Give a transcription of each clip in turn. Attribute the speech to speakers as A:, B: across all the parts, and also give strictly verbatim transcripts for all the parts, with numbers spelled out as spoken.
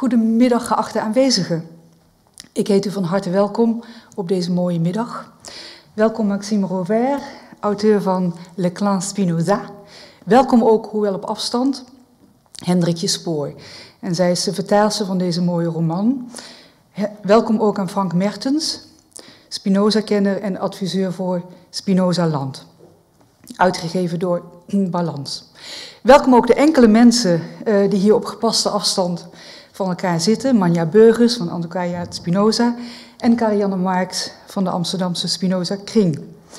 A: Goedemiddag, geachte aanwezigen. Ik heet u van harte welkom op deze mooie middag. Welkom Maxime Rovère, auteur van Le Clan Spinoza. Welkom ook, hoewel op afstand, Hendrikje Spoor. En zij is de vertaalster van deze mooie roman. He, welkom ook aan Frank Mertens, Spinoza-kenner en adviseur voor Spinoza Land. Uitgegeven door Balans. Welkom ook de enkele mensen uh, die hier op gepaste afstand van elkaar zitten. Manja Burgers van Antonia Spinoza en Karianne Marx van de Amsterdamse Spinoza Kring.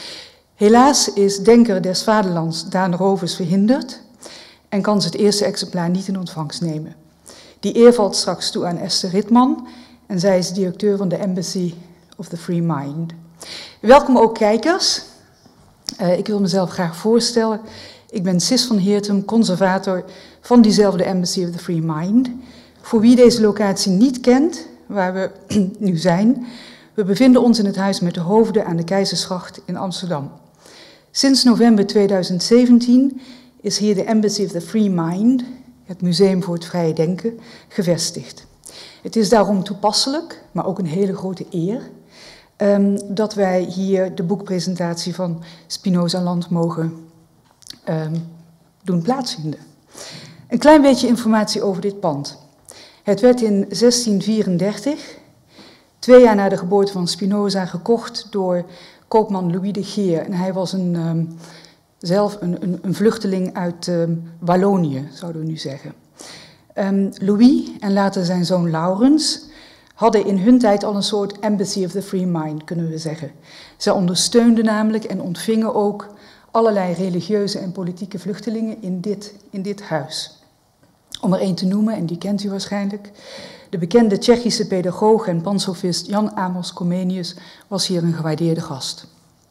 A: Helaas is denker des vaderlands Daan Rovers verhinderd en kan ze het eerste exemplaar niet in ontvangst nemen. Die eer valt straks toe aan Esther Ritman en zij is directeur van de Embassy of the Free Mind. Welkom ook kijkers. Uh, ik wil mezelf graag voorstellen. Ik ben Sis van Heertem, conservator van diezelfde Embassy of the Free Mind. Voor wie deze locatie niet kent, waar we nu zijn, we bevinden ons in het Huis met de Hoofden aan de Keizersgracht in Amsterdam. Sinds november tweeduizend zeventien is hier de Embassy of the Free Mind, het Museum voor het Vrije Denken, gevestigd. Het is daarom toepasselijk, maar ook een hele grote eer, um, dat wij hier de boekpresentatie van Spinoza Land mogen um, doen plaatsvinden. Een klein beetje informatie over dit pand. Het werd in zestien vierendertig, twee jaar na de geboorte van Spinoza, gekocht door koopman Louis de Geer. En hij was een, um, zelf een, een, een vluchteling uit um, Wallonië, zouden we nu zeggen. Um, Louis en later zijn zoon Laurens hadden in hun tijd al een soort Embassy of the Free Mind, kunnen we zeggen. Zij ondersteunden namelijk en ontvingen ook allerlei religieuze en politieke vluchtelingen in dit, in dit huis. Om er één te noemen, en die kent u waarschijnlijk, de bekende Tsjechische pedagoog en pansofist Jan Amos Comenius was hier een gewaardeerde gast.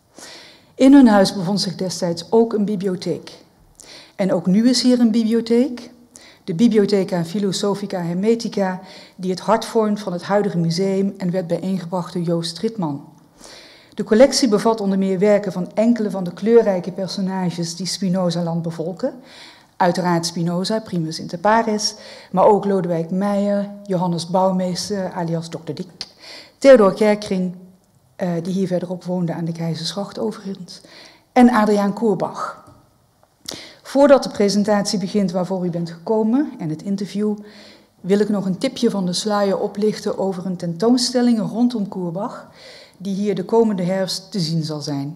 A: In hun huis bevond zich destijds ook een bibliotheek. En ook nu is hier een bibliotheek, de Bibliotheca Philosophica Hermetica, die het hart vormt van het huidige museum en werd bijeengebracht door Joost Ritman. De collectie bevat onder meer werken van enkele van de kleurrijke personages die Spinoza Land bevolken. Uiteraard Spinoza, primus inter pares, maar ook Lodewijk Meijer, Johannes Bouwmeester, alias dokter Dik, Theodor Kerkring, uh, die hier verderop woonde aan de Keizersgracht overigens, en Adriaan Koerbach. Voordat de presentatie begint waarvoor u bent gekomen en het interview, wil ik nog een tipje van de sluier oplichten over een tentoonstelling rondom Koerbach, die hier de komende herfst te zien zal zijn.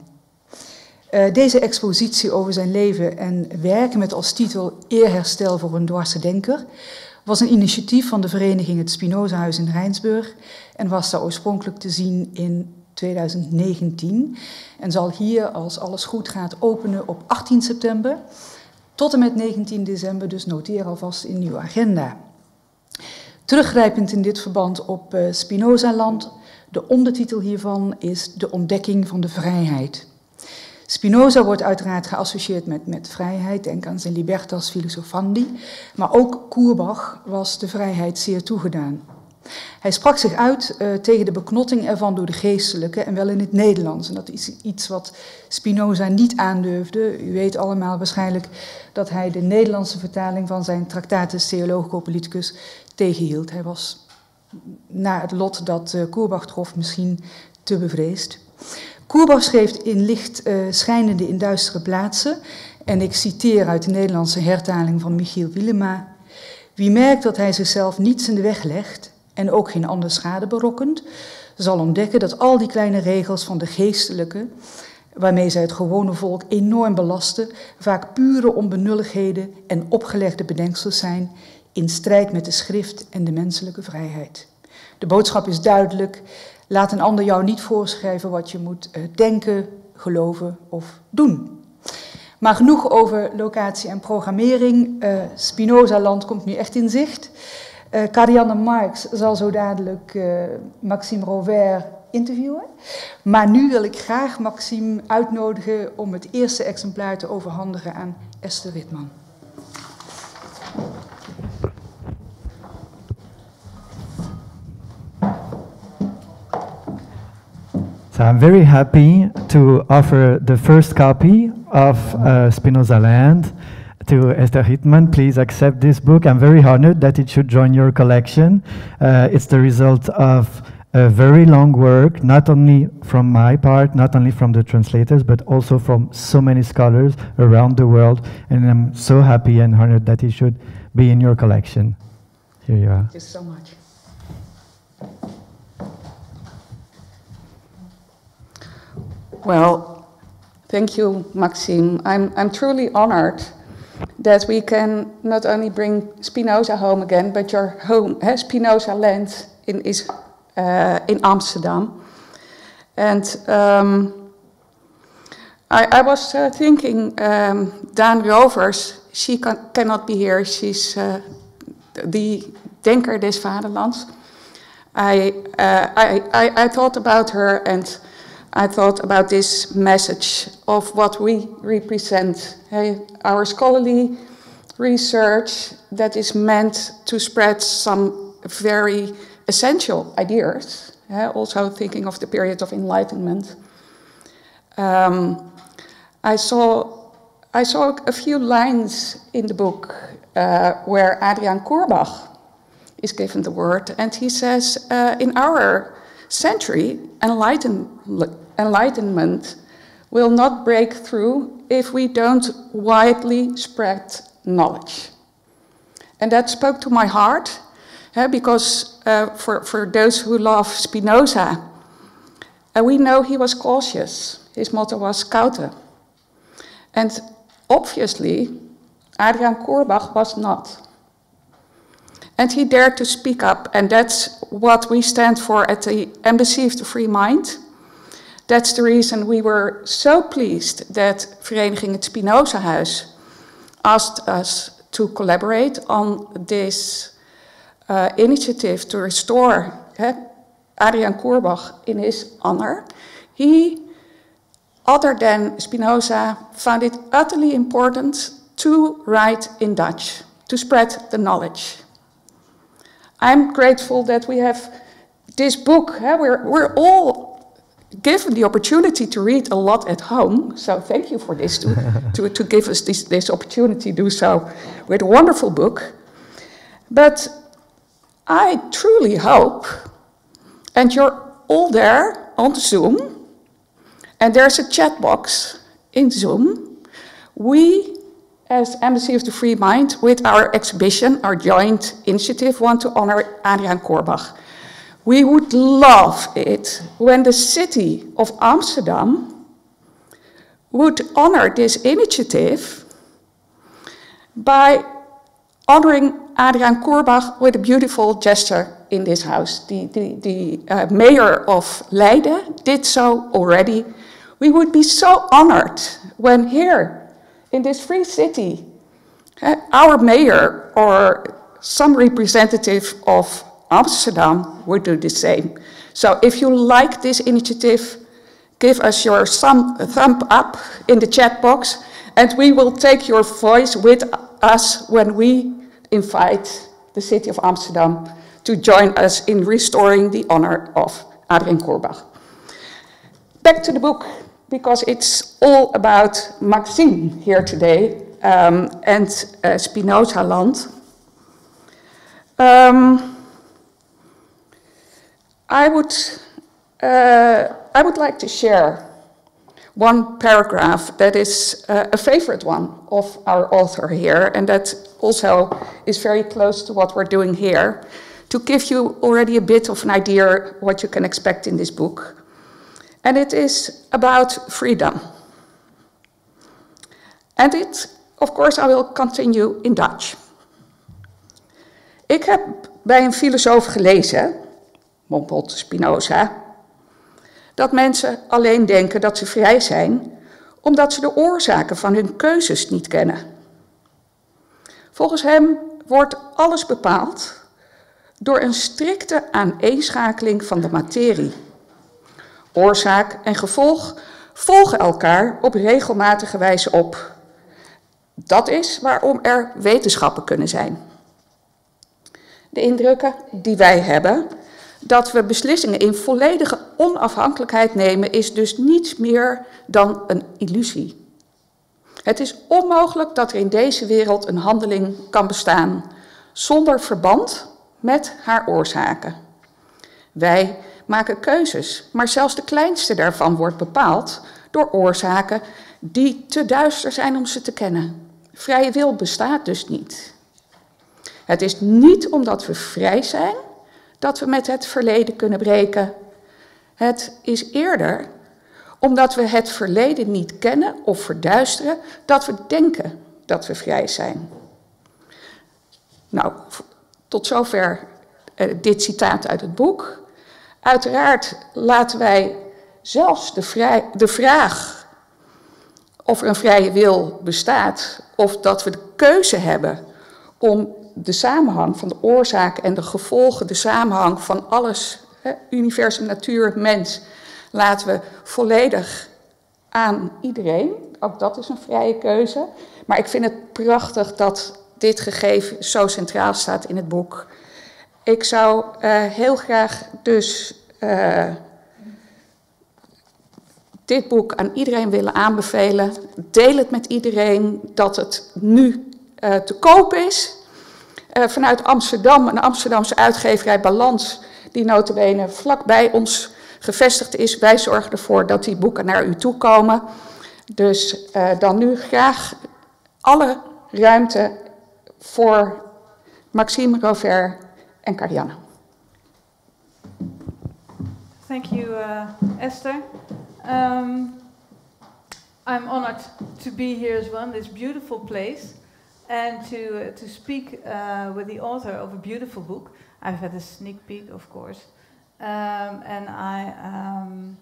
A: Uh, deze expositie over zijn leven en werk met als titel Eerherstel voor een dwarse denker was een initiatief van de vereniging Het Spinozahuis in Rijnsburg en was daar oorspronkelijk te zien in tweeduizend negentien en zal hier, als alles goed gaat, openen op achttien september tot en met negentien december, dus noteer alvast in uw agenda. Teruggrijpend in dit verband op uh, Spinoza Land, de ondertitel hiervan is De ontdekking van de vrijheid. Spinoza wordt uiteraard geassocieerd met, met vrijheid, denk aan zijn Libertas Philosophandi, maar ook Koerbach was de vrijheid zeer toegedaan. Hij sprak zich uit uh, tegen de beknotting ervan door de geestelijke en wel in het Nederlands. En dat is iets wat Spinoza niet aandurfde. U weet allemaal waarschijnlijk dat hij de Nederlandse vertaling van zijn Tractatus Theologico Politicus tegenhield. Hij was na het lot dat uh, Koerbach trof misschien te bevreesd. Koerbach schreef in licht uh, schijnende in duistere plaatsen, en ik citeer uit de Nederlandse hertaling van Michiel Willema: wie merkt dat hij zichzelf niets in de weg legt en ook geen ander schade berokkent, zal ontdekken dat al die kleine regels van de geestelijke, waarmee zij het gewone volk enorm belasten, vaak pure onbenulligheden en opgelegde bedenksels zijn, in strijd met de schrift en de menselijke vrijheid. De boodschap is duidelijk: laat een ander jou niet voorschrijven wat je moet uh, denken, geloven of doen. Maar genoeg over locatie en programmering. Uh, Spinoza Land komt nu echt in zicht. Uh, Karianne Marx zal zo dadelijk uh, Maxime Rovère interviewen. Maar nu wil ik graag Maxime uitnodigen om het eerste exemplaar te overhandigen aan Esther Ritman.
B: So I'm very happy to offer the first copy of uh, Spinoza Land to Esther Hitman, please accept this book. I'm very honored that it should join your collection. Uh, it's the result of a very long work, not only from my part, not only from the translators, but also from so many scholars around the world. And I'm so happy and honored that it should be in your collection. Here you are.
A: Thank you so much.
C: Well, thank you, Maxime. I'm, I'm truly honored that we can not only bring Spinoza home again, but your home, eh, Spinoza land in, is, uh, in Amsterdam. And um, I, I was uh, thinking, um, Daan Rovers, she can, cannot be here. She's uh, the Denker des Vaderlands. I, uh, I, I, I thought about her, and I thought about this message of what we represent, hey, our scholarly research that is meant to spread some very essential ideas, eh, also thinking of the period of Enlightenment. Um, I saw, I saw a few lines in the book uh, where Adriaan Koerbagh is given the word, and he says, uh, in our century, enlighten, enlightenment will not break through if we don't widely spread knowledge. And that spoke to my heart, eh, because uh, for, for those who love Spinoza, uh, we know he was cautious. His motto was Scouten. And obviously, Adriaan Koerbagh was not. And he dared to speak up, and that's what we stand for at the Embassy of the Free Mind. That's the reason we were so pleased that Vereniging het Spinozahuis asked us to collaborate on this uh, initiative to restore eh, Adriaan Koerbagh in his honor. He, other than Spinoza, found it utterly important to write in Dutch, to spread the knowledge. I'm grateful that we have this book. Eh? We're, we're all given the opportunity to read a lot at home, so thank you for this, to, to, to give us this, this opportunity to do so with a wonderful book. But I truly hope, and you're all there on Zoom, and there's a chat box in Zoom, we as Embassy of the Free Mind, with our exhibition, our joint initiative, want to honor Adriaan Koerbagh. We would love it when the city of Amsterdam would honor this initiative by honoring Adriaan Koerbagh with a beautiful gesture in this house. The, the, the uh, mayor of Leiden did so already. We would be so honored when here, in this free city, uh, our mayor or some representative of Amsterdam would do the same. So if you like this initiative, give us your thumb, thumb up in the chat box, and we will take your voice with us when we invite the city of Amsterdam to join us in restoring the honor of Adriaan Koerbagh. Back to the book, because it's all about Maxime here today, um, and uh, Spinoza land. Um, I would, uh, I would like to share one paragraph that is uh, a favorite one of our author here, and that also is very close to what we're doing here, to give you already a bit of an idea what you can expect in this book. And it is about freedom. And it, of course, I will continue in Dutch. Ik heb bij een filosoof gelezen, mompelt Spinoza, dat mensen alleen denken dat ze vrij zijn, omdat ze de oorzaken van hun keuzes niet kennen. Volgens hem wordt alles bepaald door een strikte aaneenschakeling van de materie. Oorzaak en gevolg volgen elkaar op regelmatige wijze op. Dat is waarom er wetenschappen kunnen zijn. De indrukken die wij hebben, dat we beslissingen in volledige onafhankelijkheid nemen, is dus niets meer dan een illusie. Het is onmogelijk dat er in deze wereld een handeling kan bestaan zonder verband met haar oorzaken. Wij maken keuzes, maar zelfs de kleinste daarvan wordt bepaald door oorzaken die te duister zijn om ze te kennen. Vrije wil bestaat dus niet. Het is niet omdat we vrij zijn dat we met het verleden kunnen breken. Het is eerder omdat we het verleden niet kennen of verduisteren, dat we denken dat we vrij zijn. Nou, tot zover uh, dit citaat uit het boek. Uiteraard laten wij zelfs de, vrij, de vraag of er een vrije wil bestaat, of dat we de keuze hebben om de samenhang van de oorzaak en de gevolgen, de samenhang van alles, hè, universum, natuur, mens, laten we volledig aan iedereen. Ook dat is een vrije keuze. Maar ik vind het prachtig dat dit gegeven zo centraal staat in het boek. Ik zou uh, heel graag dus uh, dit boek aan iedereen willen aanbevelen. Deel het met iedereen, dat het nu uh, te koop is. Uh, vanuit Amsterdam, een Amsterdamse uitgeverij Balans, die nota bene vlakbij ons gevestigd is. Wij zorgen ervoor dat die boeken naar u toe komen. Dus uh, dan nu graag alle ruimte voor Maxime Rovère en Karianne.
D: Thank you, uh, Esther. Um, I'm honored to be here as well in this beautiful place and to uh, to speak uh, with the author of a beautiful book. I've had a sneak peek, of course. Um, and I, um,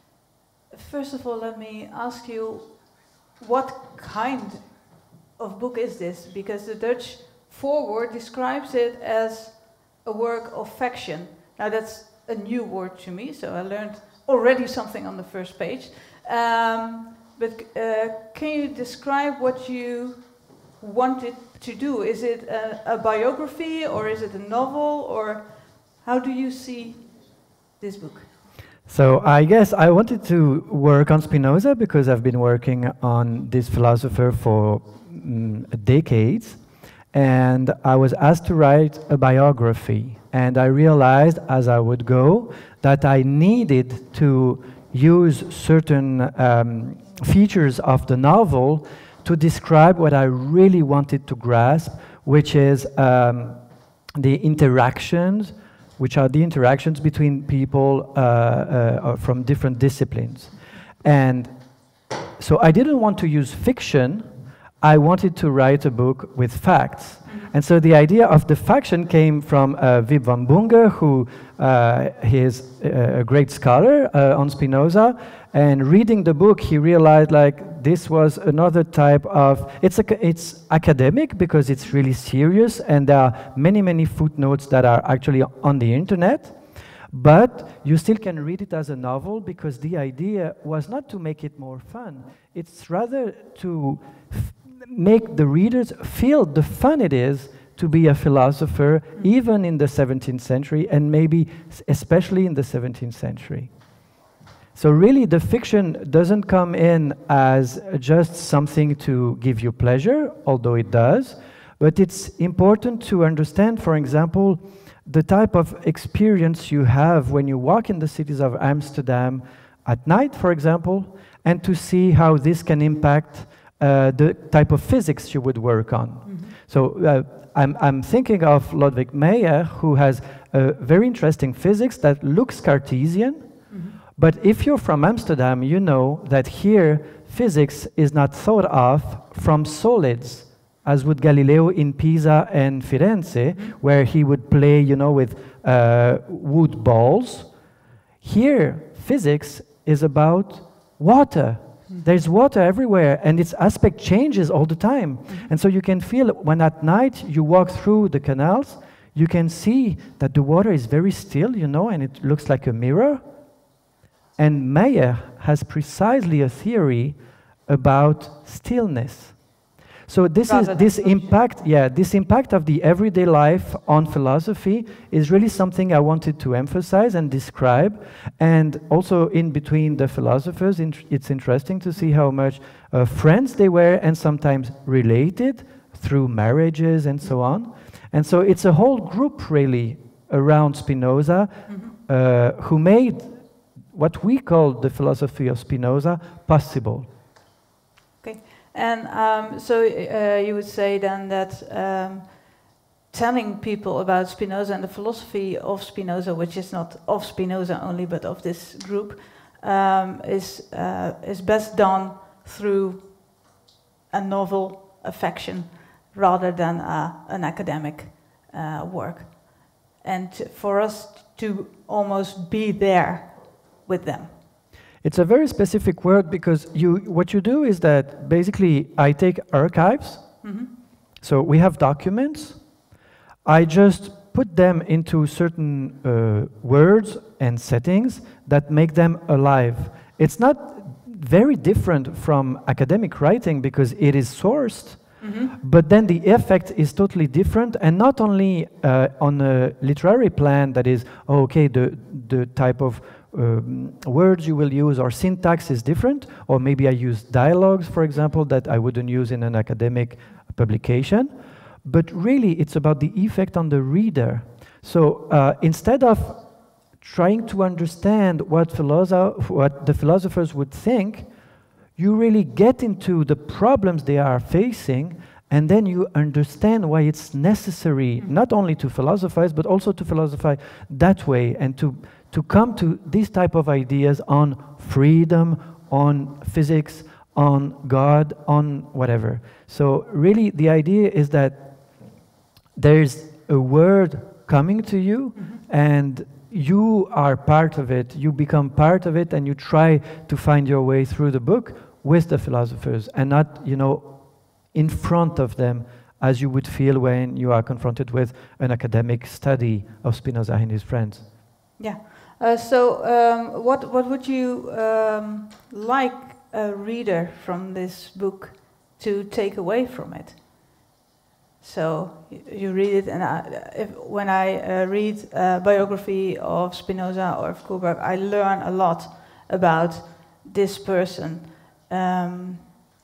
D: first of all, let me ask you, what kind of book is this? Because the Dutch foreword describes it as a work of faction. Now that's a new word to me, so I learned already something on the first page. Um, but uh, can you describe what you wanted to do? Is it a, a biography, or is it a novel, or how do you see this book?
B: So I guess I wanted to work on Spinoza because I've been working on this philosopher for mm, decades, and I was asked to write a biography, and I realized as I would go that I needed to use certain um, features of the novel to describe what I really wanted to grasp, which is um, the interactions, which are the interactions between people uh, uh, from different disciplines. And so I didn't want to use fiction, I wanted to write a book with facts. Mm-hmm. And so the idea of the faction came from uh, Wim van Bunge, who uh, is a great scholar uh, on Spinoza, and reading the book he realized like this was another type of, it's, a, it's academic because it's really serious and there are many, many footnotes that are actually on the internet, but you still can read it as a novel because the idea was not to make it more fun, it's rather to f make the readers feel the fun it is to be a philosopher, even in the seventeenth century, and maybe especially in the seventeenth century. So really the fiction doesn't come in as just something to give you pleasure, although it does, but it's important to understand, for example, the type of experience you have when you walk in the cities of Amsterdam at night, for example, and to see how this can impact uh, the type of physics you would work on. Mm-hmm. So uh, I'm, I'm thinking of Ludwig Meyer, who has a very interesting physics that looks Cartesian, mm-hmm. but if you're from Amsterdam, you know that here physics is not thought of from solids, as would Galileo in Pisa and Firenze, mm-hmm. where he would play, you know, with uh, wood balls. Here, physics is about water. There's water everywhere, and its aspect changes all the time. Mm-hmm. And so you can feel when at night you walk through the canals, you can see that the water is very still, you know, and it looks like a mirror. And Meyer has precisely a theory about stillness. So this
D: Rather
B: is
D: than
B: this
D: social.
B: impact, yeah, this impact of the everyday life on philosophy is really something I wanted to emphasize and describe. And also in between the philosophers, int it's interesting to see how much uh, friends they were and sometimes related through marriages and so on. And so it's a whole group really around Spinoza mm-hmm. uh, who made what we call the philosophy of Spinoza possible.
D: Okay, and um, so uh, you would say then that um, telling people about Spinoza and the philosophy of Spinoza, which is not of Spinoza only, but of this group, um, is uh, is best done through a novel, a fiction, rather than uh, an academic uh, work, and t for us to almost be there with them.
B: It's a very specific word because you, what you do is that basically I take archives, mm-hmm. so we have documents, I just put them into certain uh, words and settings that make them alive. It's not very different from academic writing because it is sourced, mm-hmm. but then the effect is totally different, and not only uh, on a literary plan that is, oh, okay, the, the type of Um, words you will use or syntax is different, or maybe I use dialogues, for example, that I wouldn't use in an academic publication. But really, it's about the effect on the reader. So uh, instead of trying to understand what, philosoph what the philosophers would think, you really get into the problems they are facing, and then you understand why it's necessary not only to philosophize, but also to philosophize that way, and to to come to these type of ideas on freedom, on physics, on God, on whatever. So really the idea is that there's a word coming to you, mm-hmm. and you are part of it, you become part of it, and you try to find your way through the book with the philosophers, and not, you know, in front of them, as you would feel when you are confronted with an academic study of Spinoza and his friends.
D: Yeah. Uh, so, um, what what would you um, like a reader from this book to take away from it? So you, you read it, and I, if, when I uh, read a biography of Spinoza or of Kohlberg, I learn a lot about this person. Um,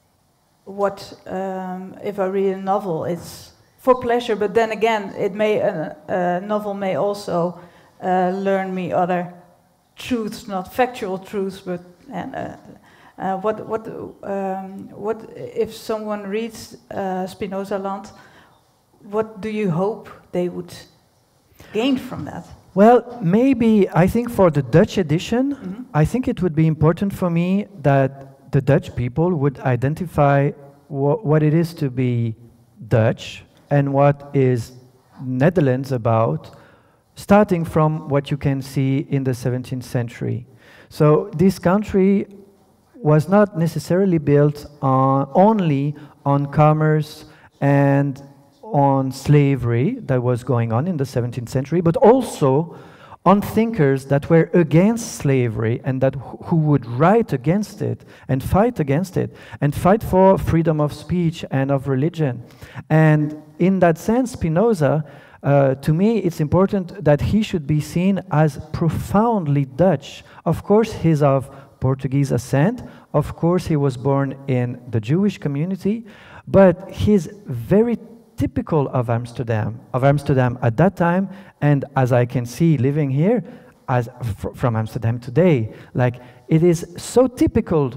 D: what um, if I read a novel? It's for pleasure, but then again, it may a, a novel may also Uh, learn me other truths, not factual truths, but and uh, uh, what what um, what if someone reads uh, Spinoza Land? What do you hope they would gain from that?
B: Well, maybe I think for the Dutch edition, mm-hmm. I think it would be important for me that the Dutch people would identify wh what it is to be Dutch and what is Netherlands about, starting from what you can see in the seventeenth century. So this country was not necessarily built on, only on commerce and on slavery that was going on in the seventeenth century, but also on thinkers that were against slavery and that who would write against it and fight against it and fight for freedom of speech and of religion. And in that sense, Spinoza, Uh, to me, it's important that he should be seen as profoundly Dutch. Of course, he's of Portuguese ascent. Of course, he was born in the Jewish community, but he's very typical of Amsterdam, of Amsterdam at that time, and as I can see living here, as fr from Amsterdam today. Like, it is so typical,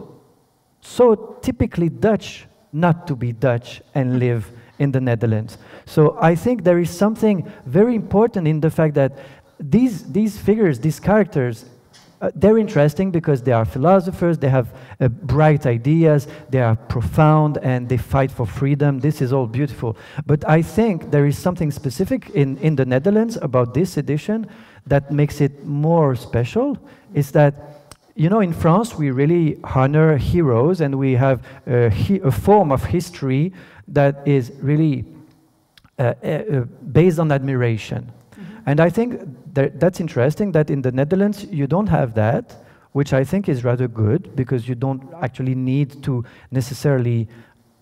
B: so typically Dutch not to be Dutch and live in the Netherlands. So I think there is something very important in the fact that these, these figures, these characters, uh, they're interesting because they are philosophers, they have uh, bright ideas, they are profound, and they fight for freedom. This is all beautiful. But I think there is something specific in, in the Netherlands about this edition that makes it more special, is that, you know, in France, we really honor heroes, and we have a, he a form of history that is really uh, uh, based on admiration. Mm-hmm. And I think that that's interesting that in the Netherlands you don't have that, which I think is rather good, because you don't actually need to necessarily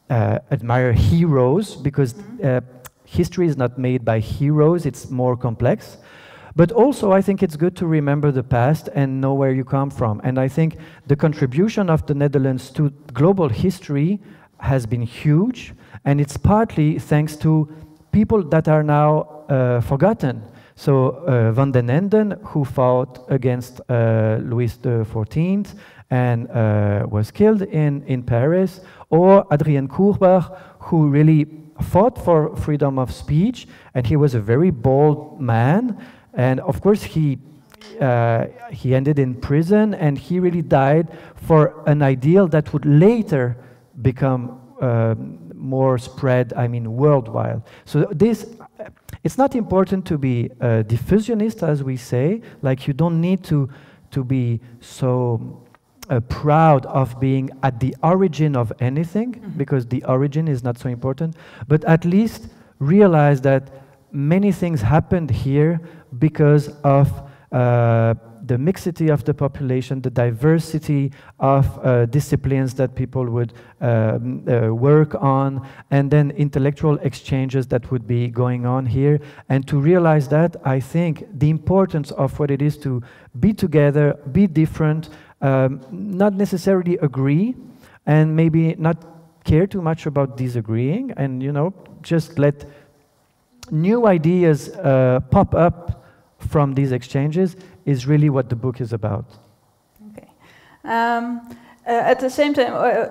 B: uh, admire heroes, because uh, history is not made by heroes, it's more complex. But also, I think it's good to remember the past and know where you come from. And I think the contribution of the Netherlands to global history has been huge, and it's partly thanks to people that are now uh, forgotten. So uh, Van den Enden, who fought against uh, Louis the fourteenth and uh, was killed in, in Paris, or Adrien Courbach, who really fought for freedom of speech, and he was a very bold man. And of course, he uh, he ended in prison, and he really died for an ideal that would later become uh, more spread, I mean, worldwide. So this, it's not important to be a diffusionist, as we say. Like, you don't need to to be so uh, proud of being at the origin of anything, mm-hmm. because the origin is not so important. But at least realize that many things happened here because of uh, the mixity of the population, the diversity of uh, disciplines that people would um, uh, work on, and then intellectual exchanges that would be going on here. And to realize that, I think the importance of what it is to be together, be different, um, not necessarily agree, and maybe not care too much about disagreeing, and, you know, just let new ideas uh, pop up from these exchanges is really what the book is about.
D: Okay. Um, uh, at the same time, uh,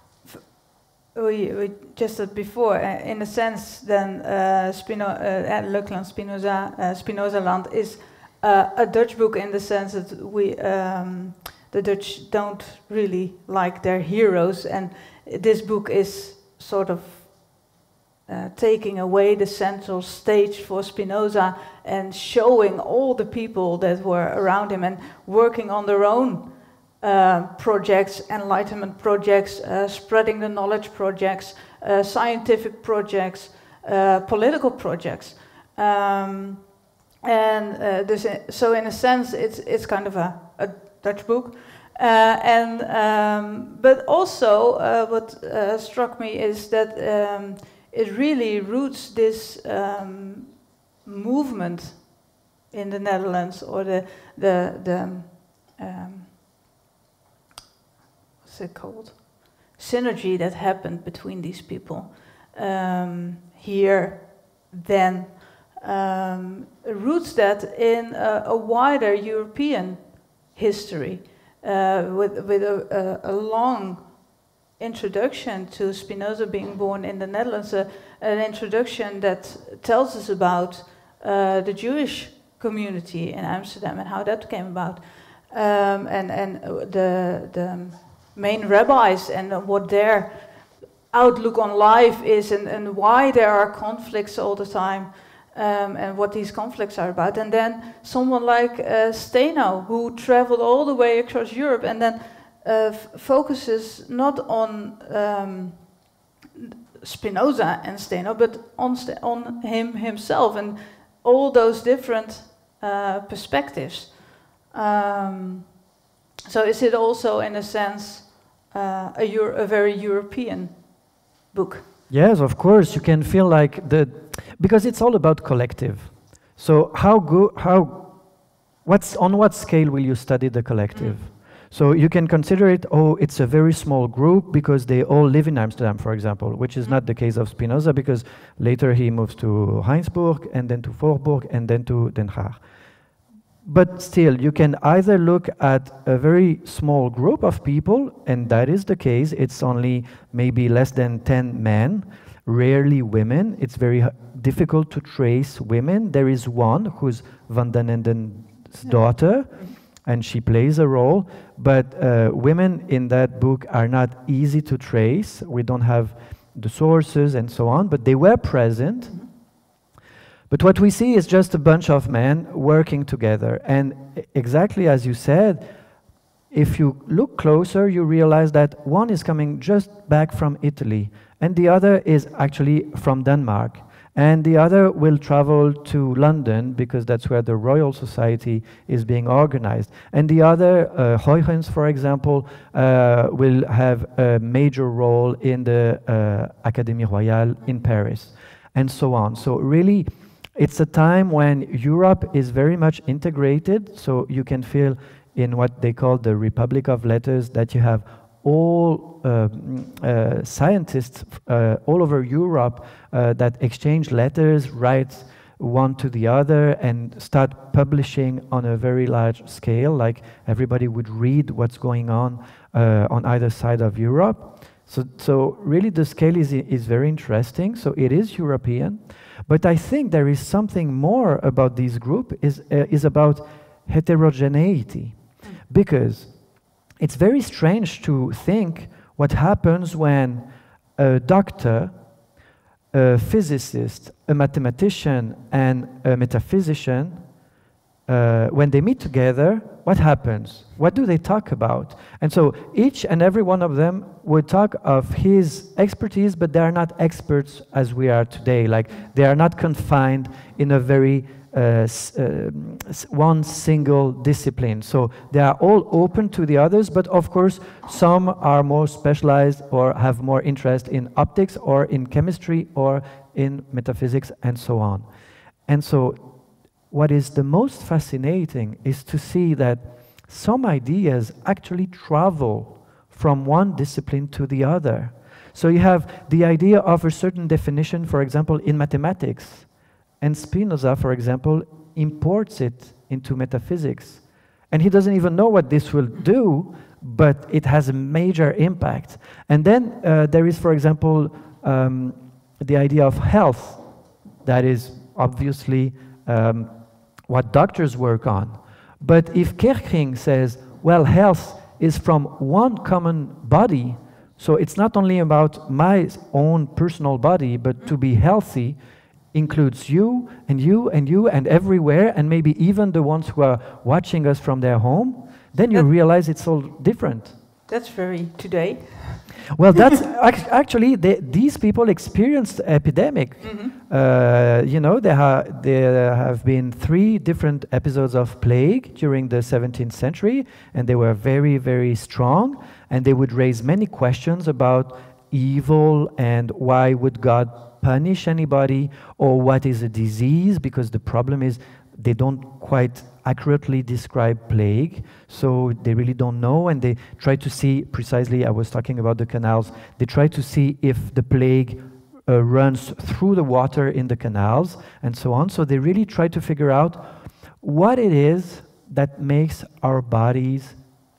D: we, we just said before, uh, in a sense, then uh, Spino uh, Le Clan Spinoza, uh, Spinozaland is uh, a Dutch book in the sense that we, um, the Dutch don't really like their heroes, and this book is sort of Uh, taking away the central stage for Spinoza and showing all the people that were around him and working on their own uh, projects, enlightenment projects, uh, spreading the knowledge projects, uh, scientific projects, uh, political projects. Um, and uh, this, so in a sense, it's, it's kind of a, a Dutch book. Uh, and, um, but also uh, what uh, struck me is that um, it really roots this um, movement in the Netherlands, or the the the um, what's it called? Synergy that happened between these people um, here. Then um, roots that in a, a wider European history, uh, with with a, a, a long introduction to Spinoza being born in the Netherlands, uh, an introduction that tells us about uh, the Jewish community in Amsterdam and how that came about, um, and and the the main rabbis and what their outlook on life is, and, and why there are conflicts all the time, um, and what these conflicts are about. And then someone like uh, Steno, who traveled all the way across Europe, and then Uh, focuses not on um, Spinoza and Steno, but on, St on him himself and all those different uh, perspectives. Um, so is it also, in a sense, uh, a, Euro a very European book?
B: Yes, of course. You can feel like the, because it's all about collective. So how go, how, what's on what scale will you study the collective? Mm. So you can consider it, oh, it's a very small group because they all live in Amsterdam, for example, which is not the case of Spinoza, because later he moves to Heinsberg and then to Voorburg and then to Den Haag. But still, you can either look at a very small group of people, and that is the case. It's only maybe less than ten men, rarely women. It's very difficult to trace women. There is one who's Van den Enden's daughter, and she plays a role, but uh, women in that book are not easy to trace. We don't have the sources and so on, but they were present. Mm-hmm. But what we see is just a bunch of men working together. And exactly as you said, if you look closer, you realize that one is coming just back from Italy, and the other is actually from Denmark. and the other will travel to London because that's where the Royal Society is being organized. And the other, uh, Huygens, for example, uh, will have a major role in the uh, Académie Royale in Paris, and so on. So really, it's a time when Europe is very much integrated, so you can feel in what they call the Republic of Letters that you have all uh, uh, scientists uh, all over Europe uh, that exchange letters, write one to the other, and start publishing on a very large scale, like everybody would read what's going on uh, on either side of Europe. So, so really the scale is, is very interesting. So it is European, but I think there is something more about this group, is, uh, is about heterogeneity, because it's very strange to think what happens when a doctor, a physicist, a mathematician, and a metaphysician, uh, when they meet together, what happens? What do they talk about? And so each and every one of them would talk of his expertise, but they are not experts as we are today. Like, they are not confined in a very Uh, s uh, one single discipline. So they are all open to the others, but of course some are more specialized or have more interest in optics or in chemistry or in metaphysics and so on. And so what is the most fascinating is to see that some ideas actually travel from one discipline to the other. So you have the idea of a certain definition, for example, in mathematics. And Spinoza, for example, imports it into metaphysics. And he doesn't even know what this will do, but it has a major impact. And then uh, there is, for example, um, the idea of health. That is obviously um, what doctors work on. But if Kerckring says, well, health is from one common body, so it's not only about my own personal body, but to be healthy includes you and you and you and everywhere, and maybe even the ones who are watching us from their home, then you that realize it's all different.
D: That's very today.
B: Well, that's ac actually, they, these people experienced epidemic. Mm-hmm. uh, you know, there, ha there have been three different episodes of plague during the seventeenth century, and they were very, very strong, and they would raise many questions about evil and why would God punish anybody, or what is a disease, because the problem is they don't quite accurately describe plague, so they really don't know, and they try to see precisely, I was talking about the canals, they try to see if the plague uh, runs through the water in the canals and so on. So they really try to figure out what it is that makes our bodies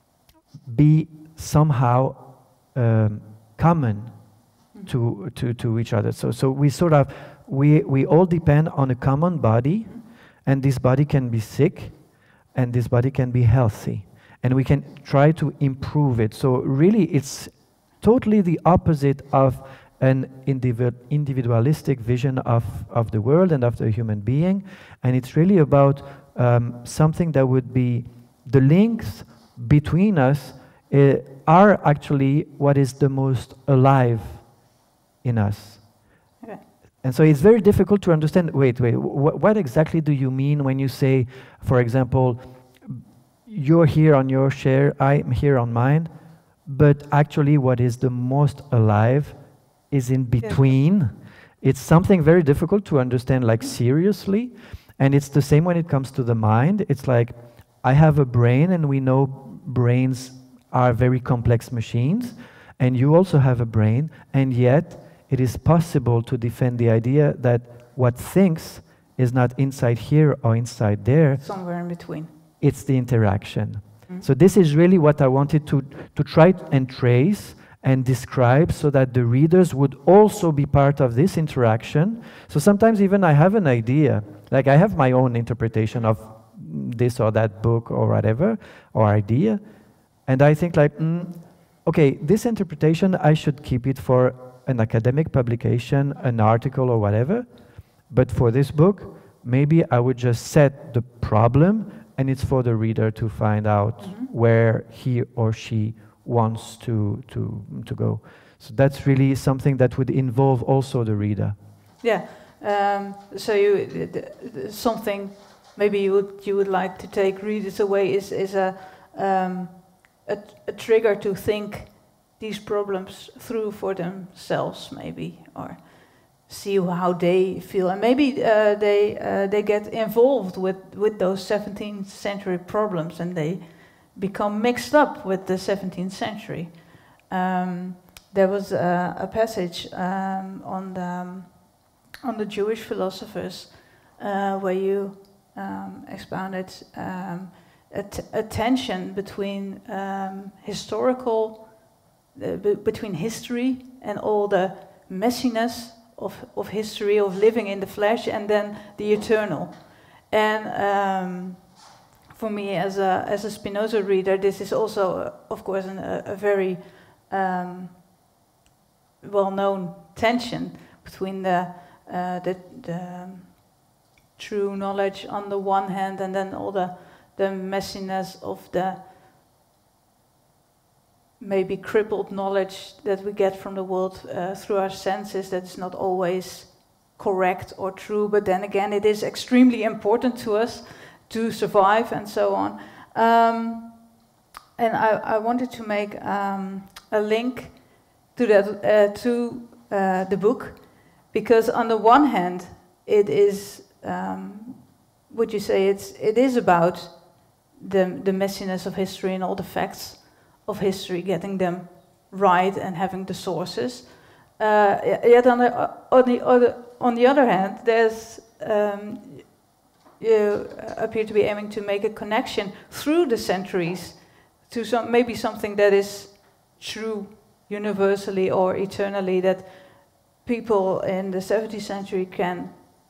B: be somehow um, common To, to, to each other. So, so we sort of, we, we all depend on a common body, and this body can be sick, and this body can be healthy. And we can try to improve it. So really, it's totally the opposite of an individu individualistic vision of, of the world and of the human being. And it's really about um, something that would be, the links between us uh, are actually what is the most alive in us. Okay. And so it's very difficult to understand, wait, wait, wh what exactly do you mean when you say, for example, you're here on your chair, I'm here on mine, but actually what is the most alive is in between. Yeah. It's something very difficult to understand, like, seriously, and it's the same when it comes to the mind. It's like, I have a brain, and we know brains are very complex machines, and you also have a brain, and yet it is possible to defend the idea that what thinks is not inside here or inside there.
D: Somewhere in between.
B: It's the interaction. Mm-hmm. So this is really what I wanted to, to try and trace and describe, so that the readers would also be part of this interaction. So sometimes even I have an idea, like I have my own interpretation of this or that book or whatever, or idea, and I think like, mm, okay, this interpretation, I should keep it for an academic publication, an article or whatever, but for this book, maybe I would just set the problem, and it's for the reader to find out mm-hmm. where he or she wants to, to, to go. So that's really something that would involve also the reader.
D: Yeah, Um, so you, th th something maybe you would you would like to take readers away is is a um, a, a trigger to think these problems through for themselves, maybe, or see how they feel, and maybe uh, they uh, they get involved with with those seventeenth century problems, and they become mixed up with the seventeenth century. Um, there was a, a passage um, on the um, on the Jewish philosophers uh, where you um, expounded um, a, t a tension between um, historical, uh, b between history and all the messiness of, of history, of living in the flesh, and then the eternal. And um, for me, as a as a Spinoza reader, this is also, uh, of course, an, a, a very um, well-known tension between the uh, the, the um, true knowledge on the one hand, and then all the the messiness of the maybe crippled knowledge that we get from the world uh, through our senses, that is not always correct or true, but then again it is extremely important to us to survive and so on. Um, and I, I wanted to make um, a link to that uh, to uh, the book, because on the one hand it is, um, would you say, it's it is about the the messiness of history and all the facts of history, getting them right and having the sources. Uh, yet on the, on the other on the other hand, there's um, you appear to be aiming to make a connection through the centuries to some maybe something that is true universally or eternally, that people in the seventeenth century can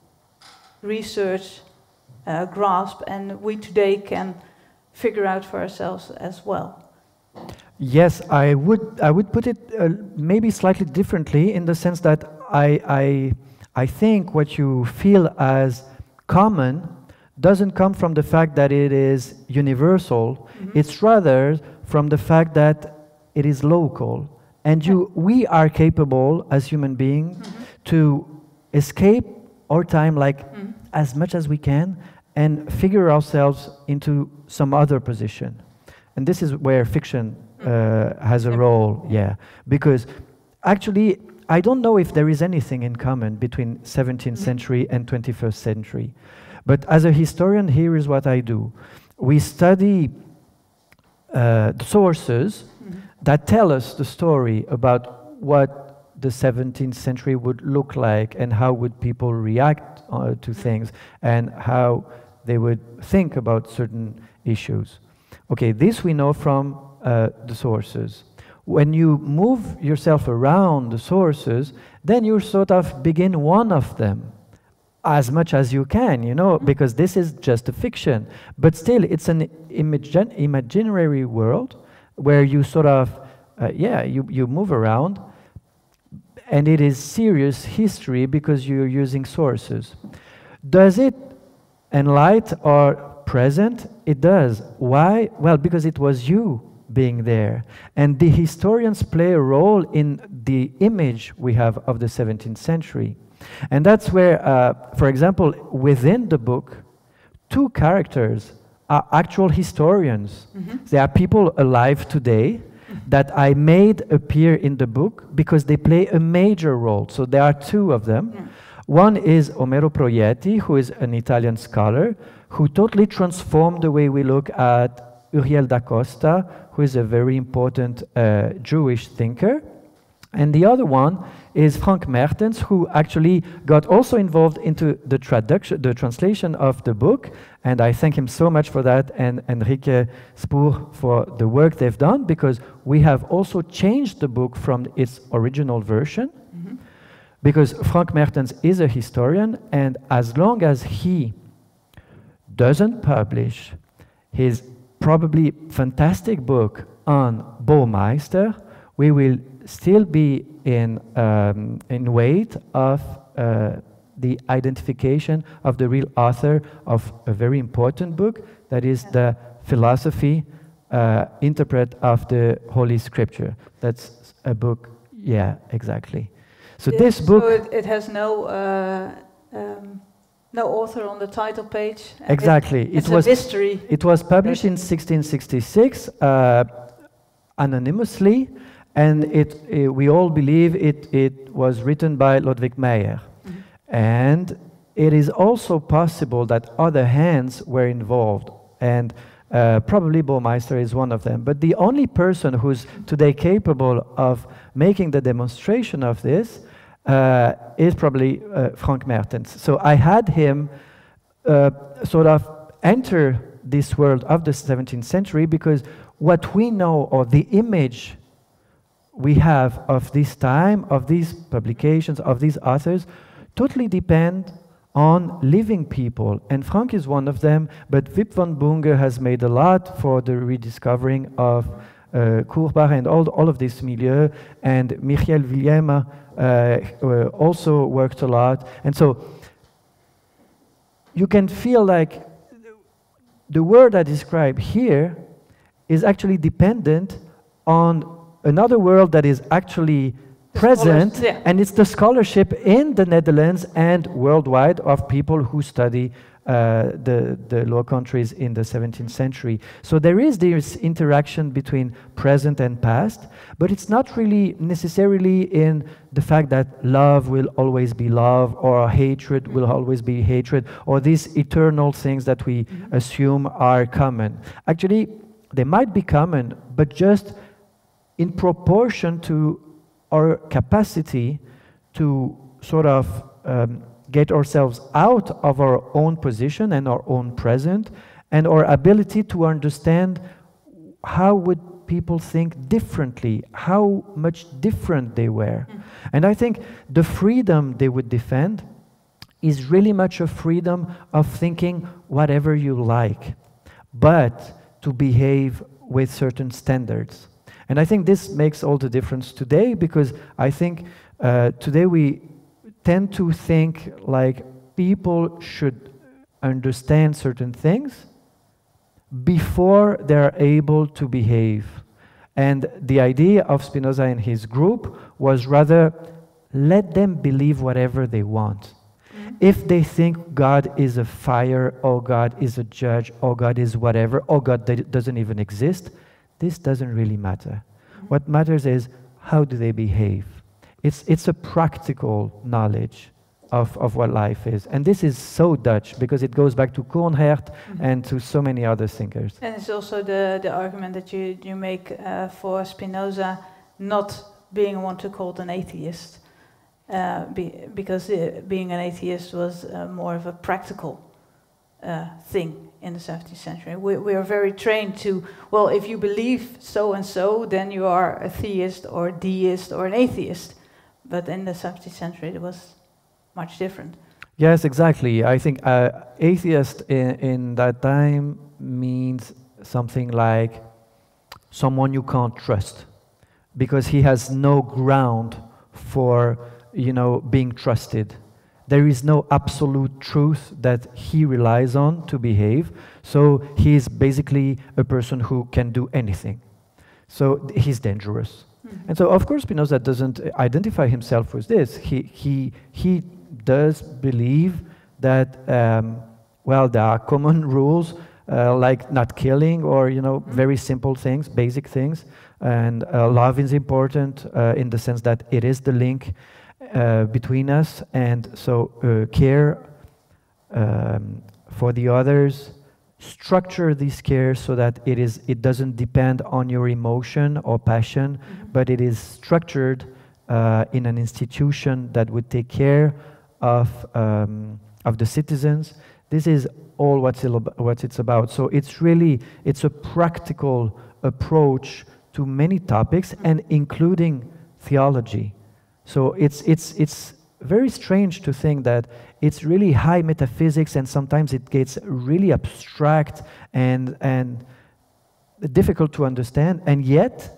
D: research, uh, grasp, and we today can figure out for ourselves as well.
B: Yes, I would I would put it uh, maybe slightly differently, in the sense that I, I, I think what you feel as common doesn't come from the fact that it is universal. Mm-hmm. It's rather from the fact that it is local. And you, we are capable as human beings mm-hmm. to escape our time, like mm-hmm. as much as we can, and figure ourselves into some other position. And this is where fiction uh, has a role, yeah. Because actually, I don't know if there is anything in common between seventeenth century and twenty-first century. But as a historian, here is what I do. We study uh, the sources mm-hmm. that tell us the story about what the seventeenth century would look like, and how would people react uh, to things, and how they would think about certain issues. Okay, this we know from uh, the sources. When you move yourself around the sources, then you sort of begin one of them as much as you can, you know, because this is just a fiction. But still, it's an imagine imaginary world where you sort of, uh, yeah, you, you move around, and it is serious history because you're using sources. Does it enlighten or present? It does. Why? Well, because it was you being there. And the historians play a role in the image we have of the seventeenth century. And that's where, uh, for example, within the book, two characters are actual historians. Mm-hmm. They are people alive today mm-hmm. that I made appear in the book because they play a major role. So there are two of them. Yeah. One is Omero Proietti, who is an Italian scholar, who totally transformed the way we look at Uriel da Costa, who is a very important uh, Jewish thinker. And the other one is Frank Mertens, who actually got also involved into the traduction, the translation of the book. And I thank him so much for that, and Enrique Spoor for the work they've done, because we have also changed the book from its original version. Mm-hmm. Because Frank Mertens is a historian, and as long as he doesn't publish his probably fantastic book on Baumeister, we will still be in, um, in wait of uh, the identification of the real author of a very important book, that is the philosophy uh, interpret of the Holy Scripture. That's a book, yeah, exactly. So
D: yeah,
B: this book...
D: So it, it has no uh, um, no author on the title page. and
B: Exactly.
D: It, it's
B: It was-
D: a mystery.
B: It was published in sixteen sixty-six uh, anonymously, and it, uh, we all believe it, it was written by Ludwig Meyer. And it is also possible that other hands were involved, and uh, probably Baumeister is one of them. But the only person who's today capable of making the demonstration of this uh, is probably uh, Frank Mertens. So I had him uh, sort of enter this world of the seventeenth century, because what we know, or the image we have of this time, of these publications, of these authors, totally depend on living people. And Frank is one of them, but Wip van Bunge has made a lot for the rediscovering of uh, Courbach and all, all of this milieu, and Michiel Williema uh, uh, also worked a lot. And so you can feel like the word I describe here is actually dependent on another world that is actually present,
D: scholars, yeah.
B: and it's the scholarship in the Netherlands and worldwide of people who study uh, the, the Low Countries in the seventeenth century. So there is this interaction between present and past, but it's not really necessarily in the fact that love will always be love, or hatred will always be hatred, or these eternal things that we mm-hmm. assume are common. Actually, they might be common, but just in proportion to our capacity to sort of um, get ourselves out of our own position and our own present, and our ability to understand how would people think differently, how much different they were. Mm. And I think the freedom they would defend is really much a freedom of thinking whatever you like, but to behave with certain standards. And I think this makes all the difference today, because I think uh, today we tend to think like people should understand certain things before they're able to behave. And the idea of Spinoza and his group was rather, let them believe whatever they want. Mm-hmm. If they think God is a fire, or God is a judge, or God is whatever, or God doesn't even exist, this doesn't really matter. Mm-hmm. What matters is, how do they behave? It's, it's a practical knowledge of, of what life is. And this is so Dutch, because it goes back to Coornhert mm-hmm. and to so many other thinkers.
D: And it's also the, the argument that you, you make uh, for Spinoza not being one to call an atheist, uh, be, because uh, being an atheist was uh, more of a practical uh, thing in the seventeenth century. We, we are very trained to, well, if you believe so and so, then you are a theist or a deist or an atheist. But in the seventeenth century, it was much different.
B: Yes, exactly. I think uh, atheist in, in that time means something like someone you can't trust, because he has no ground for, you know, being trusted. There is no absolute truth that he relies on to behave. So he is basically a person who can do anything. So he's dangerous. Mm-hmm. And so, of course, Spinoza doesn't identify himself with this. He, he, he does believe that, um, well, there are common rules, uh, like not killing, or, you know, mm-hmm. very simple things, basic things. And uh, love is important uh, in the sense that it is the link uh, between us. And so uh, care um, for the others, structure this care so that it is it doesn't depend on your emotion or passion, mm-hmm. but it is structured uh, in an institution that would take care of um, of the citizens. This is all what's it, what it's about. So it's really it's a practical approach to many topics, mm-hmm. and including theology. So it's it's it's very strange to think that it's really high metaphysics, and sometimes it gets really abstract and and difficult to understand, and yet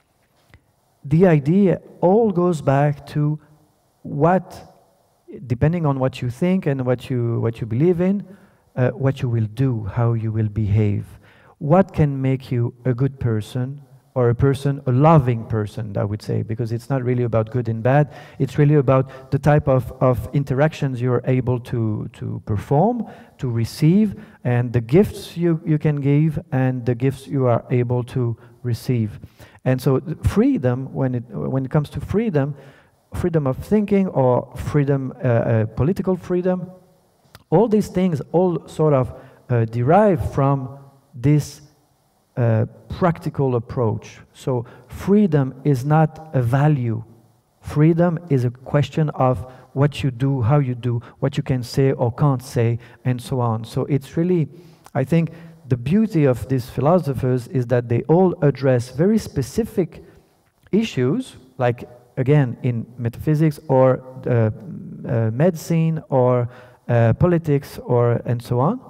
B: the idea all goes back to what, depending on what you think and what you what you believe in, uh, what you will do, how you will behave, what can make you a good person, or a person, a loving person, I would say, because it's not really about good and bad. It's really about the type of, of interactions you're able to, to perform, to receive, and the gifts you, you can give, and the gifts you are able to receive. And so freedom, when it, when it comes to freedom, freedom of thinking or freedom, uh, uh, political freedom, all these things all sort of uh, derive from this uh, practical approach. So freedom is not a value. Freedom is a question of what you do, how you do, what you can say or can't say, and so on. So it's really, I think, the beauty of these philosophers is that they all address very specific issues, like, again, in metaphysics or uh, uh, medicine or uh, politics or and so on.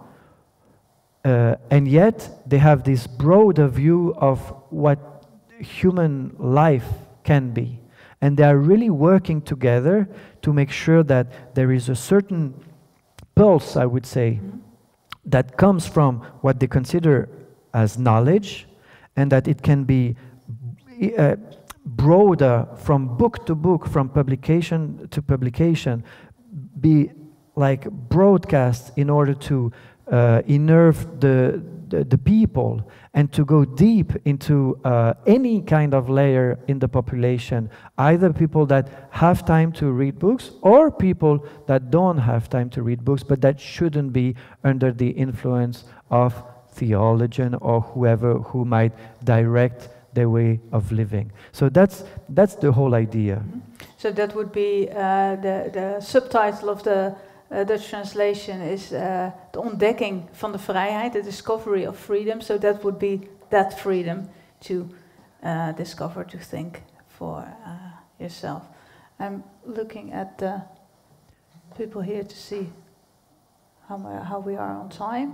B: Uh, and yet they have this broader view of what human life can be. And they are really working together to make sure that there is a certain pulse, I would say, that comes from what they consider as knowledge, and that it can be uh, broader from book to book, from publication to publication, be like broadcast in order to uh, innerve the, the, the people and to go deep into uh, any kind of layer in the population, either people that have time to read books or people that don't have time to read books, but that shouldn't be under the influence of theologian or whoever who might direct their way of living. So that's that's the whole idea.
D: So that would be uh, the the subtitle of the uh, Dutch translation is uh, de ontdekking van de vrijheid, the discovery of freedom. So that would be that freedom to uh, discover, to think for uh, yourself. I'm looking at the people here to see how how we are on time.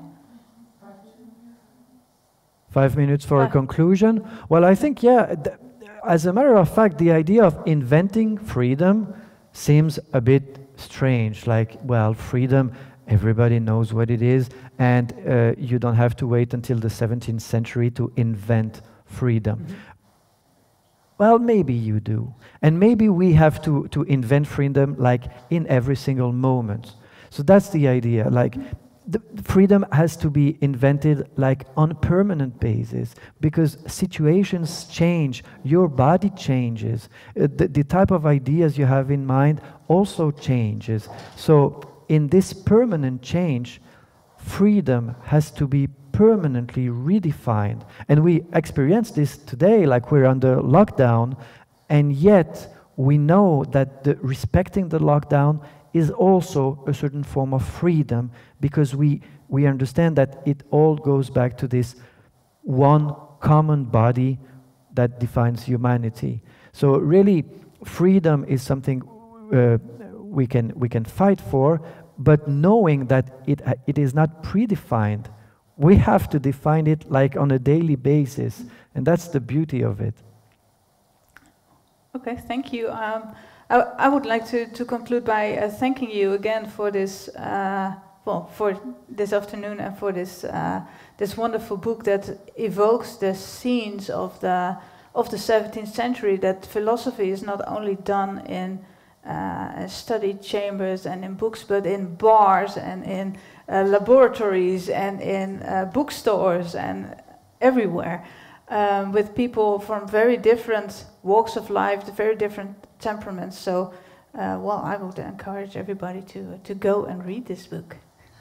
B: Five minutes for
D: Ah.
B: a conclusion. Well, I think, yeah, th- as a matter of fact, the idea of inventing freedom seems a bit strange. Like, well, freedom, everybody knows what it is, and uh, you don't have to wait until the seventeenth century to invent freedom. Mm-hmm. Well, maybe you do. And maybe we have to, to invent freedom, like, in every single moment. So that's the idea. Like, the freedom has to be invented like on a permanent basis, because situations change, your body changes, uh, the, the type of ideas you have in mind also changes. So in this permanent change, freedom has to be permanently redefined. And we experience this today, like we're under lockdown, and yet we know that the respecting the lockdown is also a certain form of freedom, because we, we understand that it all goes back to this one common body that defines humanity. So really, freedom is something uh, we can, we can fight for, but knowing that it, uh, it is not predefined. We have to define it like on a daily basis, and that's the beauty of it.
D: Okay, thank you. Um, I, I would like to, to conclude by uh, thanking you again for this, uh, well, for this afternoon and for this uh, this wonderful book that evokes the scenes of the of the seventeenth century. That philosophy is not only done in uh, study chambers and in books, but in bars and in uh, laboratories and in uh, bookstores and everywhere, um, with people from very different walks of life, very different temperaments. So, uh, well, I would encourage everybody to to go and read this book.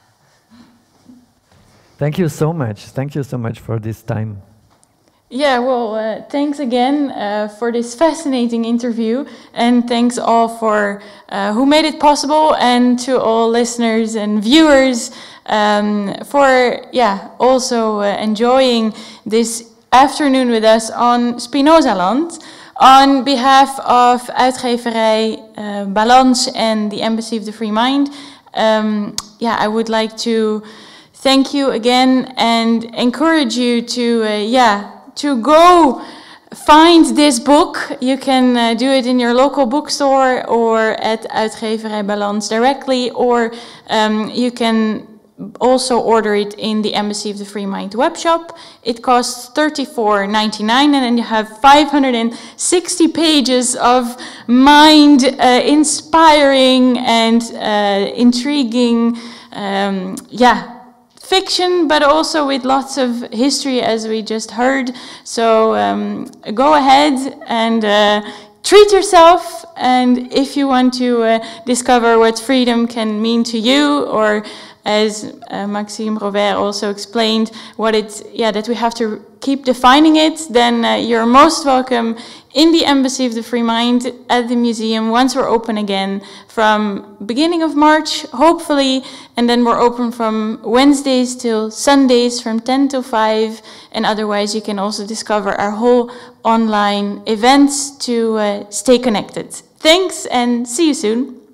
B: Thank you so much. Thank you so much for this time.
E: Yeah, well, uh, thanks again uh, for this fascinating interview, and thanks all for uh, who made it possible, and to all listeners and viewers um, for yeah also uh, enjoying this afternoon with us on Spinozaland. On behalf of Uitgeverij uh, Balans and the Embassy of the Free Mind, um, yeah, I would like to thank you again and encourage you to, uh, yeah, to go find this book. You can uh, do it in your local bookstore or at Uitgeverij Balans directly, or um, you can also order it in the Embassy of the Free Mind webshop. It costs thirty-four ninety-nine, and then you have five hundred sixty pages of mind-inspiring uh, and uh, intriguing, um, yeah, fiction, but also with lots of history, as we just heard. So um, go ahead and uh, treat yourself, and if you want to uh, discover what freedom can mean to you, or as uh, Maxime Robert also explained, what it's, yeah, that we have to keep defining it, then uh, you're most welcome in the Embassy of the Free Mind at the museum once we're open again from beginning of March, hopefully, and then we're open from Wednesdays till Sundays from ten to five, and otherwise you can also discover our whole online events to uh, stay connected. Thanks, and see you soon.